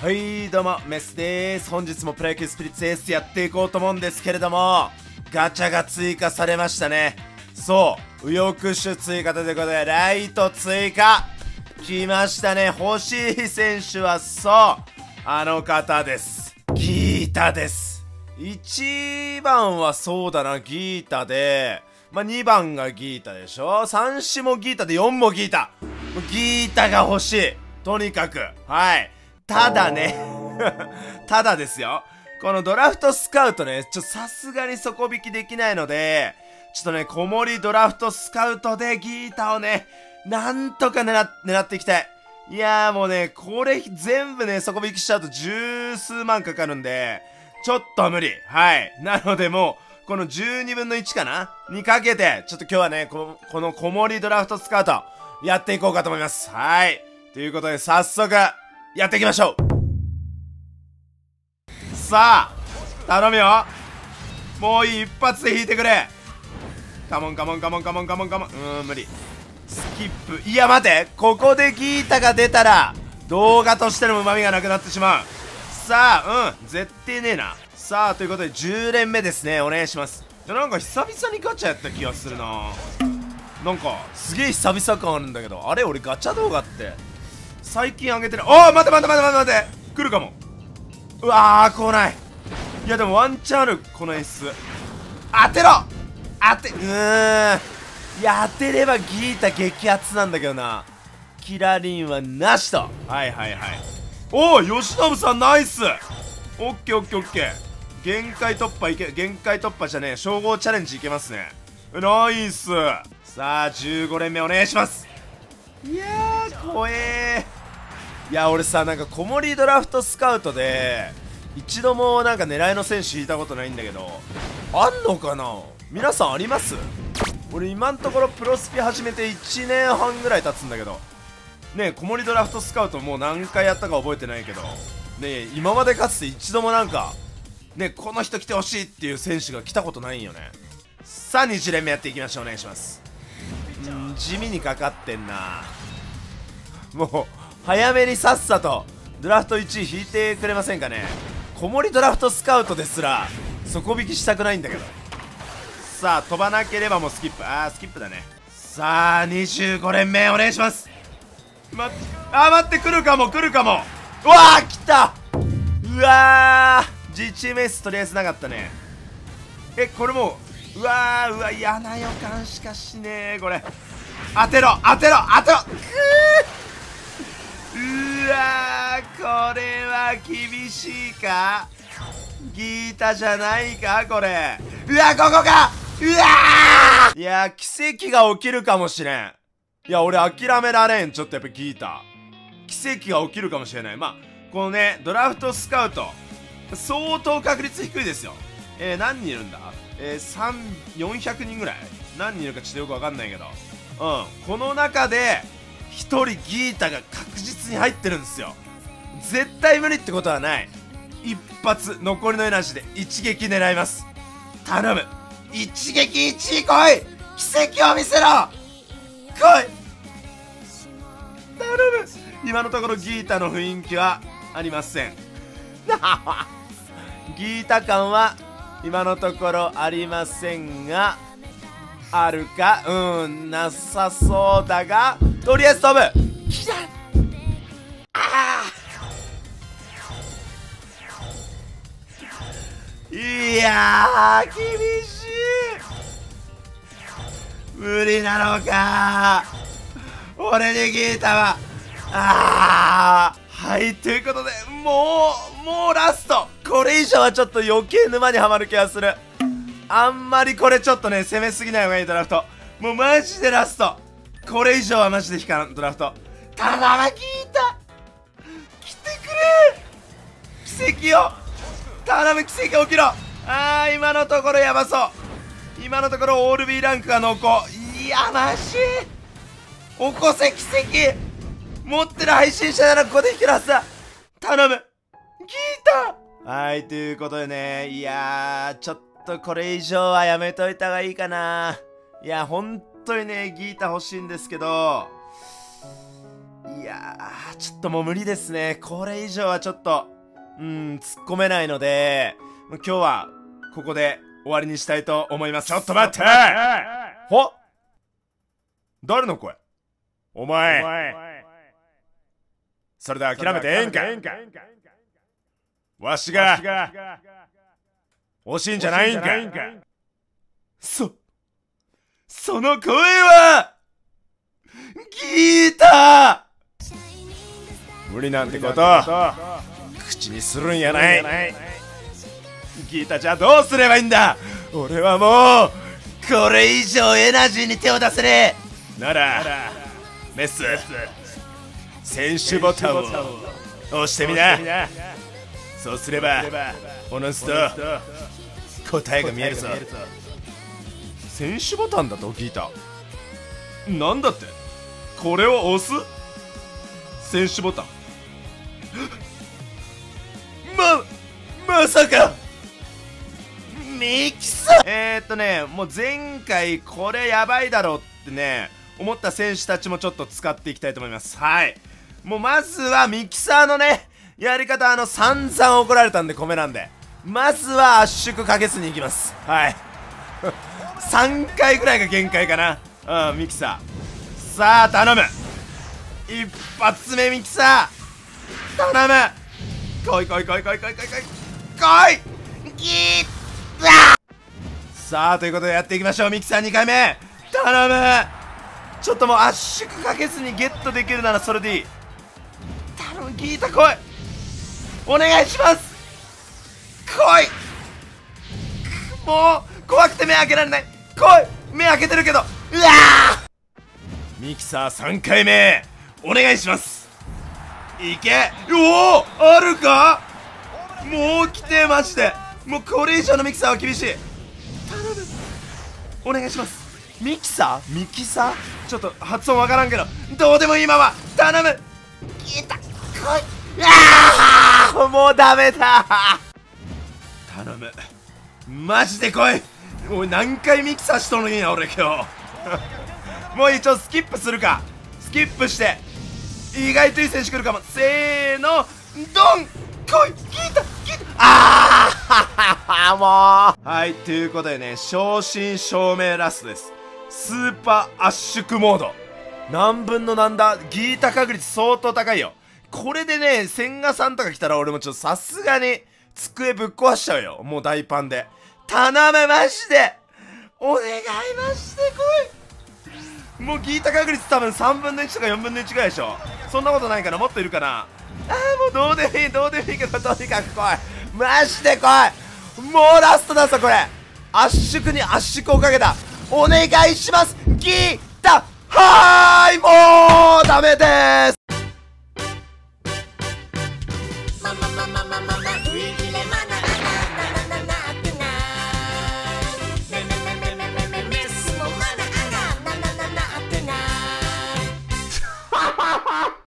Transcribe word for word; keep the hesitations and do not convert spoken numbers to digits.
はい、どうも、メスです。本日もプロ野球スピリッツエースやっていこうと思うんですけれども、ガチャが追加されましたね。そう、右翼手追加ということで、ライト追加来ましたね。欲しい選手はそう、あの方です。ギータです。いちばんはそうだな、ギータで、まあ、にばんがギータでしょ。さん、よんもギータでよんもギータ。ギータが欲しい。とにかく。はい。ただね。ただですよ。このドラフトスカウトね、ちょっとさすがに底引きできないので、ちょっとね、小森ドラフトスカウトでギータをね、なんとか狙、狙っていきたい。いやーもうね、これ全部ね、底引きしちゃうと十数万かかるんで、ちょっと無理。はい。なのでもう、このじゅうにぶんのいちかなにかけて、ちょっと今日はね、この、この小森ドラフトスカウト、やっていこうかと思います。はい。ということで、早速、やっていきましょう。さあ、頼むよ。もう一発で引いてくれ。カモンカモンカモンカモンカモンカモン。うーん、無理。スキップ。いや、待て。ここでギータが出たら、動画としての旨味がなくなってしまう。さあ、うん。絶対ねえな。さあ、ということで、じゅう連目ですね。お願いします。いや、なんか久々にガチャやった気がするな。なんか、すげえ久々感あるんだけど。あれ俺ガチャ動画って、最近上げてる。おー、待て待て待て待て待て。来るかも。うわー、来ない。いや、でもワンチャンある、この演出。当てろ当て、うーん。いや、当てればギータ激アツなんだけどな。キラリンはなしと。はいはいはい。おー、吉信さんナイス。オッケーオッケーオッケー。限界突破いけ、限界突破じゃねえ。称号チャレンジいけますね。ナイス。さあ、じゅうご連目お願いします。いやー、怖えー。いや、俺さ、なんか小森ドラフトスカウトで一度もなんか狙いの選手引いたことないんだけど、あんのかな。皆さんあります？俺今んところプロスピ始めていちねんはんぐらい経つんだけどね。小森ドラフトスカウトもう何回やったか覚えてないけどね、今までかつて一度もなんかね、この人来てほしいっていう選手が来たことないんよね。さあにじ連目やっていきましょう。お願いします。ん、地味にかかってんな。もう早めにさっさとドラフトいちい引いてくれませんかね。小森ドラフトスカウトですら底引きしたくないんだけど。さあ飛ばなければもうスキップ。あースキップだね。さあにじゅうご連目お願いします。ま、あー待って、来るかも来るかも。うわー来た。うわー自チメスとりあえずなかったね。えこれもう、うわーうわ嫌な予感しかしねえ。これ当てろ当てろ当てろ。くーうわーこれは厳しいか。ギータじゃないかこれ。うわここか。うわーいや奇跡が起きるかもしれん。いや俺諦められん。ちょっとやっぱギータ奇跡が起きるかもしれない。まあこのねドラフトスカウト相当確率低いですよ。えー、何人いるんだ。えー、さん、よんひゃくにんぐらい。何人いるかちょっとよくわかんないけど、うんこの中でひとりギータが確実に入ってるんですよ。絶対無理ってことはない。一発残りのエナジーで一撃狙います。頼む一撃いちい来い。奇跡を見せろ来い頼む。今のところギータの雰囲気はありません。ギータ感は今のところありませんが、あるかうんなさそうだが、とりあえず飛ぶ。きた。あーいやー厳しい。無理なのか俺にギータは。あーはいということで、もうもうラスト。これ以上はちょっと余計沼にはまる気がする。あんまりこれちょっとね攻めすぎない方がいい。ドラフトもうマジでラスト。これ以上はマジで引かん。ドラフト頼むギータ来てくれ。奇跡を頼む。奇跡起きろ。あー今のところやばそう。今のところオール B ランクが濃厚。いやマジ起こせ奇跡。持ってる配信者ならここで引けるはずだ。頼むギータ。はいということでね、いやーちょっとこれ以上はやめといた方がいいかな。いや本当にねギータ欲しいんですけど、 いやー、ちょっともう無理ですね。これ以上はちょっと、うん、突っ込めないので、今日は、ここで終わりにしたいと思います。ちょっと待ってほ誰の声お前。それで諦めてええんか。わしが、惜しいんじゃないんか。そ、その声は、ギーター無理なんてこと、口にするんやない。ギータじゃどうすればいいんだ。俺はもう、これ以上エナジーに手を出せねえ。なら、メス、選手ボタンを押してみな。そうすれば、おのずと答えが見えるぞ。選手ボタンだとギータ。なんだって？これを押す？選手ボタン。ま、まさかミキサー。えーっとね、もう前回これやばいだろうってね、思った選手たちもちょっと使っていきたいと思います。はい。もうまずはミキサーのね、やり方、あの、散々怒られたんで、米なんで。まずは圧縮かけずにいきます。はい。さんかいぐらいが限界かな。うん、ミキサー。さあ、頼む。一発目ミキサー。頼む。来い来い来い来い来い来い来い。来いギーッさあ、ということでやっていきましょう。ミキサーにかいめ。頼む。ちょっともう圧縮かけずにゲットできるならそれでいい。頼む、ギータ来い。お願いします。来い。もう怖くて目開けられない。来い。目開けてるけど。うわー。ミキサーさんかいめお願いします。いけ。おお、あるか。もう来てマジで。もうこれ以上のミキサーは厳しい。頼む、お願いします。ミキサーミキサーちょっと発音わからんけど、どうでもいいまま頼む。ギータ来い。ああ、もうダメだ。頼む、マジで来い。もう何回ミキサーしとるんや俺今日もう一応スキップするか。スキップして意外といい選手来るかも。せーの、ドン。来いギータギータ。ああもう。はい、ということでね、正真正銘ラストです。スーパー圧縮モード。何分の何だ。ギータ確率相当高いよ。これでね、千賀さんとか来たら俺もちょっとさすがに机ぶっ壊しちゃうよ。もう大パンで。頼むマジで。お願いマジで来い。もうギータ確率多分さんぶんのいちとかよんぶんのいちぐらいでしょ。そんなことないかな。もっといるかな。ああ、もうどうでもいいどうでもいいけど、とにかく来い。マジで来い。もうラストだぞこれ。圧縮に圧縮をかけた。お願いしますギータ。はーい、もうダメでーす。 マママママママウイキレマナ